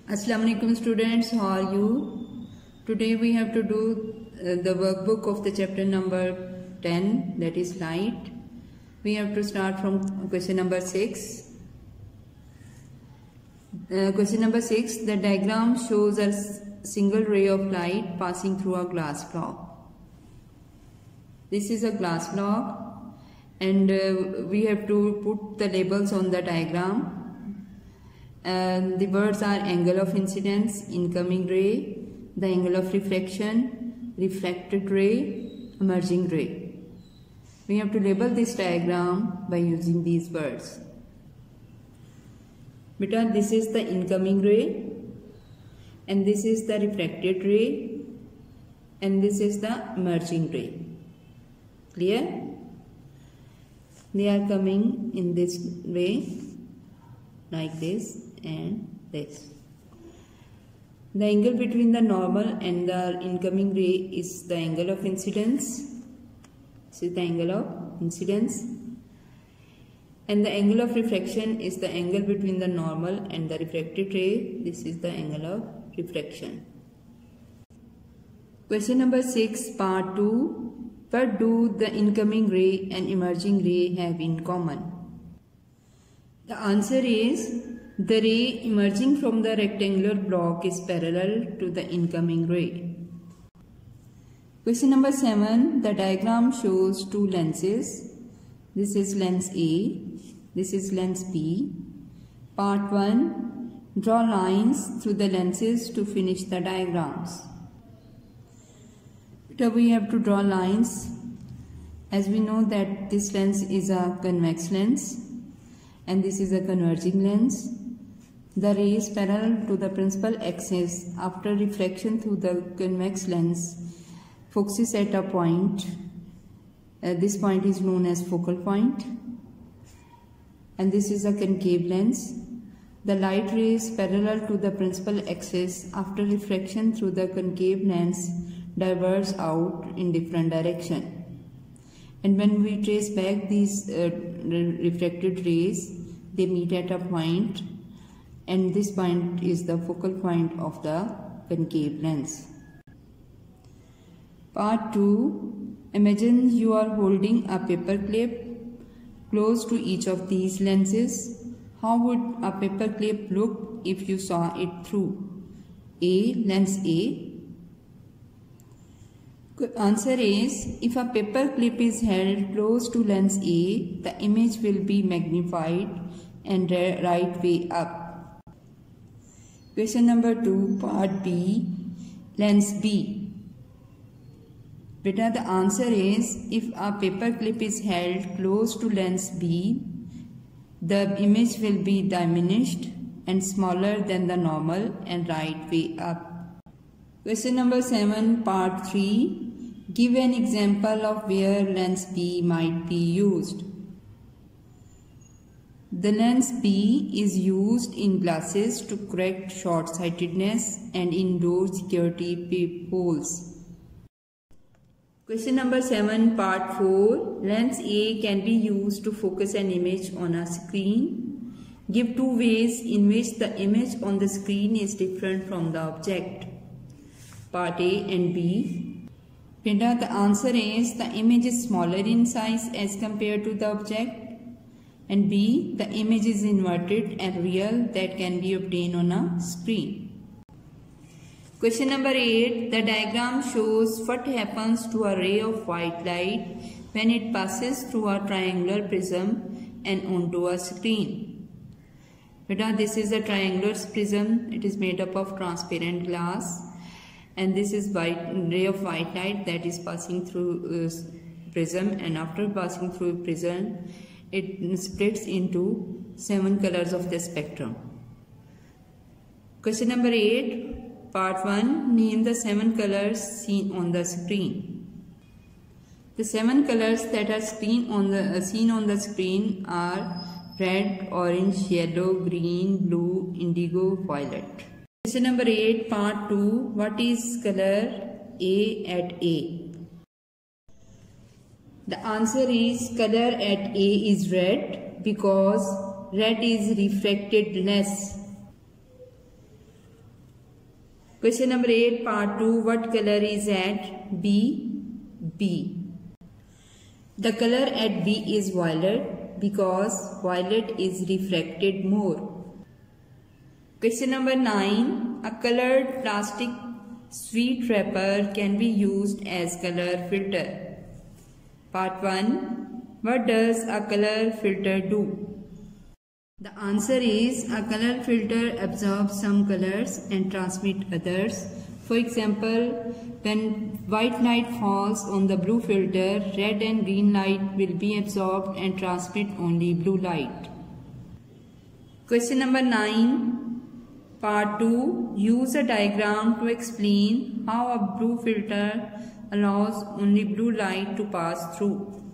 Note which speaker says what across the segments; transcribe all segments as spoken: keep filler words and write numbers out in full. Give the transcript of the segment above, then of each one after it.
Speaker 1: Assalamu alaikum students, how are you? Today we have to do uh, the workbook of the chapter number ten, that is light. We have to start from question number six. Uh, question number six, the diagram shows a single ray of light passing through a glass block. This is a glass block and uh, we have to put the labels on the diagram. And the words are angle of incidence, incoming ray, the angle of refraction, refracted ray, emerging ray. We have to label this diagram by using these words. Beta, this is the incoming ray and this is the refracted ray and this is the emerging ray. Clear? They are coming in this way, like this and this. The angle between the normal and the incoming ray is the angle of incidence. This is the angle of incidence. And the angle of refraction is the angle between the normal and the refracted ray. This is the angle of refraction. Question number six, part two. What do the incoming ray and emerging ray have in common? The answer is, the ray emerging from the rectangular block is parallel to the incoming ray. Question number seven. The diagram shows two lenses. This is lens A. This is lens B. Part one. Draw lines through the lenses to finish the diagrams. So we have to draw lines. As we know that this lens is a convex lens and this is a converging lens. The rays parallel to the principal axis after refraction through the convex lens focuses at a point. Uh, this point is known as focal point. And this is a concave lens. The light rays parallel to the principal axis after refraction through the concave lens diverge out in different direction. And when we trace back these uh, refracted rays, they meet at a point, and this point is the focal point of the concave lens. Part two. Imagine you are holding a paper clip close to each of these lenses. How would a paper clip look if you saw it through? A. Lens A. Answer is, if a paper clip is held close to lens A, the image will be magnified and right way up. Question number two, part B, lens B. Beta, the answer is, if a paper clip is held close to lens B, the image will be diminished and smaller than the normal and right way up. Question number seven, part three. Give an example of where lens B might be used. The lens B is used in glasses to correct short-sightedness and indoor security peepholes. Question number seven, part four. Lens A can be used to focus an image on a screen. Give two ways in which the image on the screen is different from the object. Part A and B. Beta, the answer is, the image is smaller in size as compared to the object. And B, the image is inverted and real that can be obtained on a screen. Question number eight. The diagram shows what happens to a ray of white light when it passes through a triangular prism and onto a screen. Beta, this is a triangular prism. It is made up of transparent glass. And this is white ray of white light that is passing through uh, prism, and after passing through prism, it splits into seven colors of the spectrum. Question number eight, part one. Name the seven colors seen on the screen. The seven colors that are seen on the uh, seen on the screen are red, orange, yellow, green, blue, indigo, violet. Question number eight, part two. What is color A at A? The answer is, color at A is red because red is refracted less. Question number eight, part two. What color is at B? B. The color at B is violet because violet is refracted more. Question number nine. A colored plastic sweet wrapper can be used as color filter. Part one. What does a color filter do? The answer is a color filter absorbs some colors and transmits others. For example, when white light falls on the blue filter, red and green light will be absorbed and transmit only blue light. Question number nine, part two. Use a diagram to explain how a blue filter allows only blue light to pass through.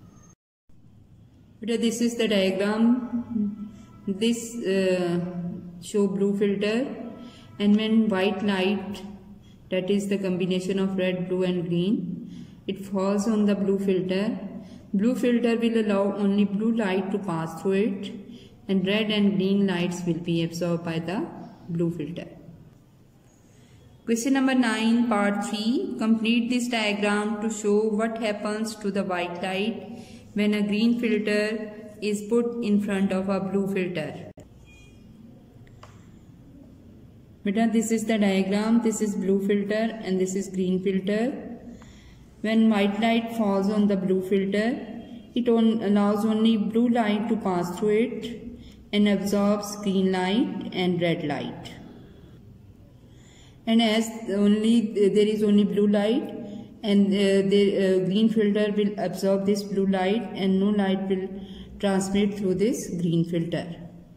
Speaker 1: This is the diagram. This uh, show blue filter, and when white light, that is the combination of red, blue and green, it falls on the blue filter. Blue filter will allow only blue light to pass through it, and red and green lights will be absorbed by the blue filter. Question number nine, part three. Complete this diagram to show what happens to the white light when a green filter is put in front of a blue filter. Beta, this is the diagram. This is blue filter and this is green filter. When white light falls on the blue filter, it on, allows only blue light to pass through it and absorbs green light and red light. And as only there is only blue light, and uh, the uh, green filter will absorb this blue light and no light will transmit through this green filter.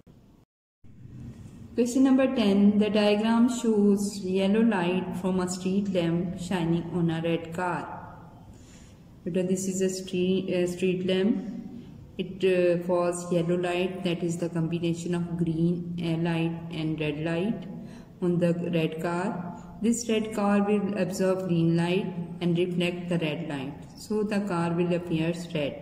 Speaker 1: Question number ten. The diagram shows yellow light from a street lamp shining on a red car. This is a street, uh, street lamp. It uh, falls yellow light, that is the combination of green uh, light and red light on the red car. This red car will absorb green light and reflect the red light. So the car will appear red.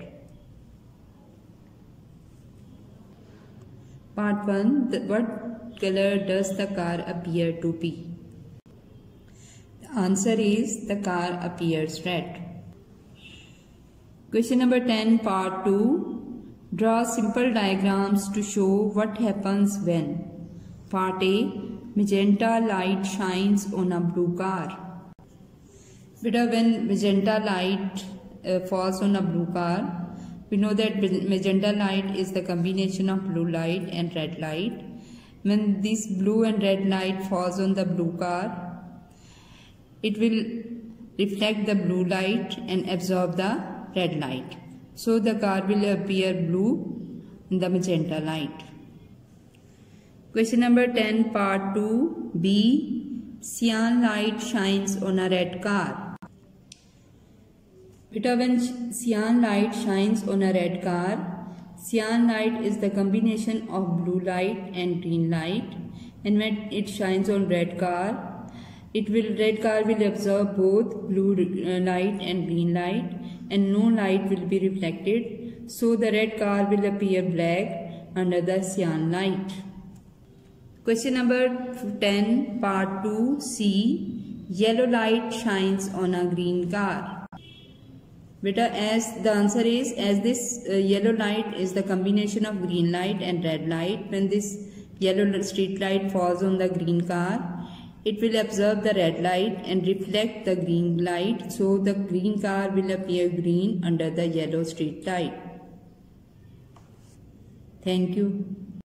Speaker 1: Part one. The, what color does the car appear to be? The answer is the car appears red. Question number ten, part two. Draw simple diagrams to show what happens when. Part A. Magenta light shines on a blue car. Beta, when magenta light uh, falls on a blue car, we know that magenta light is the combination of blue light and red light. When this blue and red light falls on the blue car, it will reflect the blue light and absorb the red light. So the car will appear blue in the magenta light. Question number ten, part two, B. Cyan light shines on a red car. Beta, when cyan light shines on a red car, cyan light is the combination of blue light and green light, and when it shines on red car, it will red car will absorb both blue light and green light, and no light will be reflected. So the red car will appear black under the cyan light. Question number ten, part two, C. Yellow light shines on a green car. Beta, as the answer is, as this uh, yellow light is the combination of green light and red light, when this yellow street light falls on the green car, it will absorb the red light and reflect the green light, so the green car will appear green under the yellow street light. Thank you.